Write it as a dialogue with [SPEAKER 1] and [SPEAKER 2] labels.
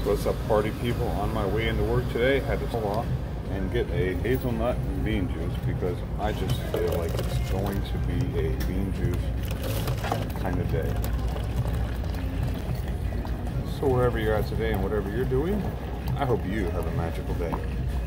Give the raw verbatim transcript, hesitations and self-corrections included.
[SPEAKER 1] What's up, party people? On my way into work today, had to pull off and get a hazelnut and bean juice because I just feel like it's going to be a bean juice kind of day. So wherever you're at today and whatever you're doing, I hope you have a magical day.